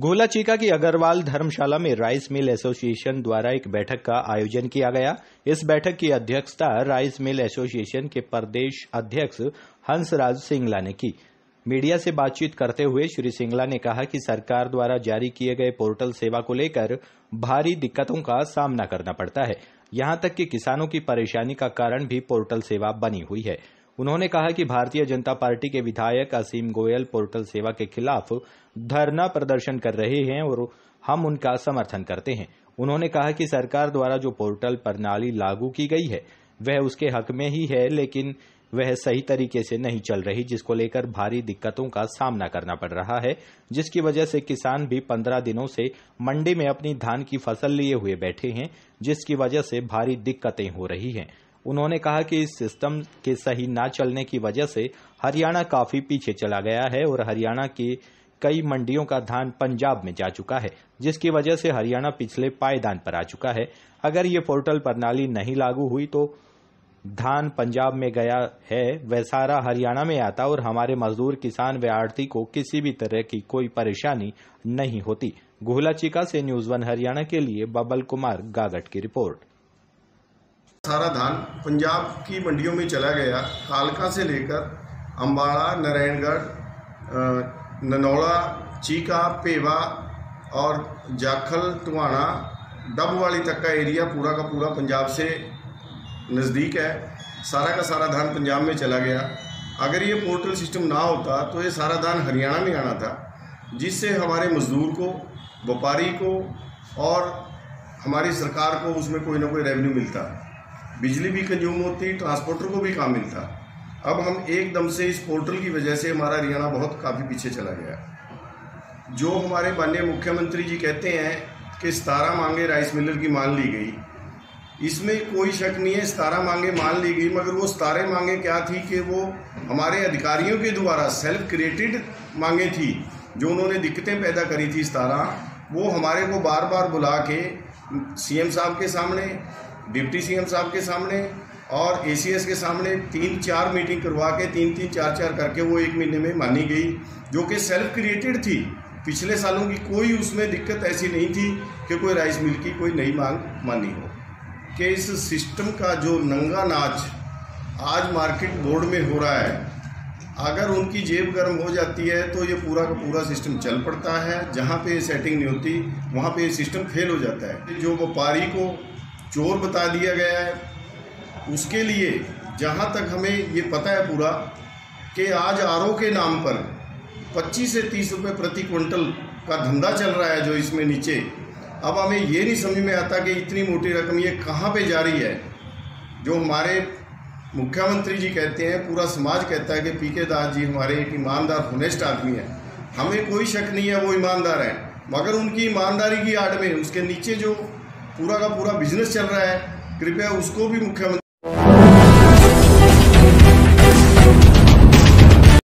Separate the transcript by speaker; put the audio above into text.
Speaker 1: गोला चीका की अग्रवाल धर्मशाला में राइस मिल एसोसिएशन द्वारा एक बैठक का आयोजन किया गया। इस बैठक की अध्यक्षता राइस मिल एसोसिएशन के प्रदेश अध्यक्ष हंसराज सिंगला ने की। मीडिया से बातचीत करते हुए श्री सिंगला ने कहा कि सरकार द्वारा जारी किए गए पोर्टल सेवा को लेकर भारी दिक्कतों का सामना करना पड़ता है। यहां तक कि किसानों की परेशानी का कारण भी पोर्टल सेवा बनी हुई है। उन्होंने कहा कि भारतीय जनता पार्टी के विधायक असीम गोयल पोर्टल सेवा के खिलाफ धरना प्रदर्शन कर रहे हैं और हम उनका समर्थन करते हैं। उन्होंने कहा कि सरकार द्वारा जो पोर्टल प्रणाली लागू की गई है वह उसके हक में ही है, लेकिन वह सही तरीके से नहीं चल रही, जिसको लेकर भारी दिक्कतों का सामना करना पड़ रहा है, जिसकी वजह से किसान भी 15 दिनों से मंडी में अपनी धान की फसल लिए हुए बैठे हैं, जिसकी वजह से भारी दिक्कतें हो रही हैं। उन्होंने कहा कि इस सिस्टम के सही न चलने की वजह से हरियाणा काफी पीछे चला गया है और हरियाणा की कई मंडियों का धान पंजाब में जा चुका है, जिसकी वजह से हरियाणा पिछले पायदान पर आ चुका है। अगर ये पोर्टल प्रणाली नहीं लागू हुई तो धान पंजाब में गया है वह सारा हरियाणा में आता और हमारे मजदूर, किसान व आढ़ती को किसी भी तरह की कोई परेशानी नहीं होती। गोला चीका से न्यूज़ 1 हरियाणा के लिए बबल कुमार गागट की रिपोर्ट।
Speaker 2: सारा धान पंजाब की मंडियों में चला गया। कालका से लेकर अम्बाड़ा, नारायणगढ़, ननौला, चीका, पेवा और जाखल, टुहाना, डबवाली तक का एरिया पूरा का पूरा पंजाब से नज़दीक है। सारा का सारा धान पंजाब में चला गया। अगर ये पोर्टल सिस्टम ना होता तो ये सारा धान हरियाणा में आना था, जिससे हमारे मजदूर को, व्यापारी को और हमारी सरकार को उसमें कोई ना कोई रेवेन्यू मिलता। बिजली भी कंज्यूम होती, ट्रांसपोर्टर को भी काम मिलता। अब हम एकदम से इस पोर्टल की वजह से हमारा हरियाणा बहुत काफ़ी पीछे चला गया। जो हमारे माननीय मुख्यमंत्री जी कहते हैं कि 17 मांगे राइस मिलर की मान ली गई, इसमें कोई शक नहीं है, 17 मांगे मान ली गई, मगर वो 17 मांगे क्या थी कि वो हमारे अधिकारियों के द्वारा सेल्फ क्रिएटेड मांगे थी, जो उन्होंने दिक्कतें पैदा करी थी 17। वो हमारे को बार बार बुला के सीएम साहब के सामने, डिप्टी सीएम साहब के सामने और एसीएस के सामने 3-4 मीटिंग करवा के 3-3, 4-4 करके वो 1 महीने में मानी गई, जो कि सेल्फ क्रिएटेड थी। पिछले सालों की कोई उसमें दिक्कत ऐसी नहीं थी कि कोई राइस मिल की कोई नई मांग मानी हो। कि इस सिस्टम का जो नंगा नाच आज मार्केट बोर्ड में हो रहा है, अगर उनकी जेब गर्म हो जाती है तो ये पूरा का पूरा सिस्टम चल पड़ता है। जहाँ पे सेटिंग नहीं होती वहाँ पे सिस्टम फेल हो जाता है। जो व्यापारी को चोर बता दिया गया है, उसके लिए जहाँ तक हमें ये पता है पूरा कि आज आरओ के नाम पर 25 से 30 रुपये प्रति क्विंटल का धंधा चल रहा है जो इसमें नीचे। अब हमें ये नहीं समझ में आता कि इतनी मोटी रकम ये कहाँ पे जा रही है। जो हमारे मुख्यमंत्री जी कहते हैं, पूरा समाज कहता है कि पीके दास जी हमारे एक ईमानदार होनेस्ट आदमी है। हमें कोई शक नहीं है वो ईमानदार हैं, मगर उनकी ईमानदारी की आड़ में उसके नीचे जो पूरा का पूरा बिजनेस चल रहा है, कृपया उसको भी मुख्यमंत्री